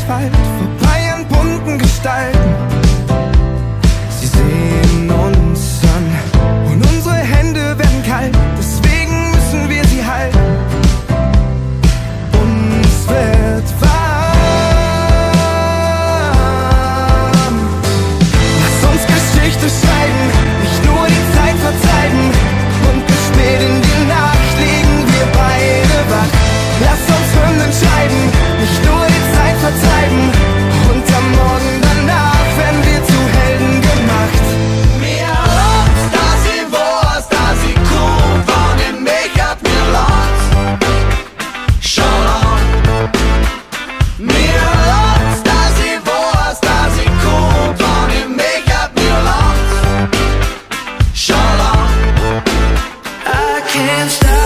Asphalt, vorbei an bunten Gestalten. Sie sehen uns an und unsere Hände werden kalt, deswegen müssen wir sie halten. Uns wird warm. Lass uns Geschichte schreiben, nicht nur die Zeit vertreiben. Und bis spät in die Nacht liegen wir beide wach. Lass uns Hymnen schreiben, nicht nur die Zeit vertreiben. Und am Morgen danach werden wir zu Helden gemacht. Mir låts där i våras, där i kurvan i make-up. Mir låts så långt. Mir låts där i våras, där i kurvan i make-up. Mir låts så långt. I can't stop.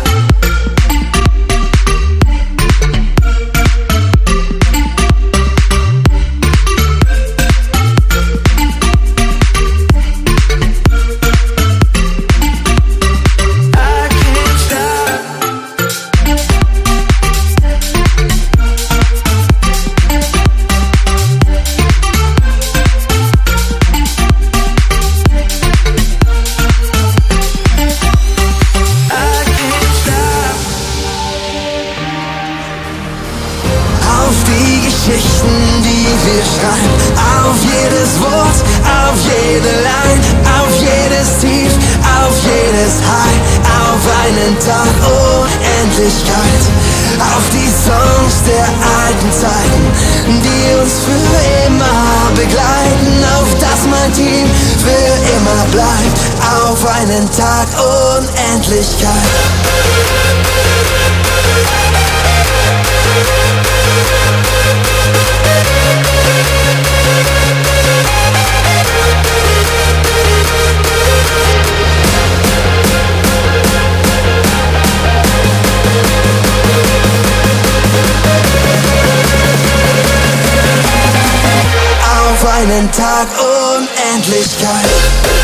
Geschichten, die wir schreiben, auf jedes Wort, auf jede Line, auf jedes Tief, auf jedes High, auf einen Tag Unendlichkeit, auf die Songs der alten Zeiten, die uns für immer begleiten, auf das mein Team für immer bleibt, auf einen Tag Unendlichkeit. Auf einen Tag Unendlichkeit.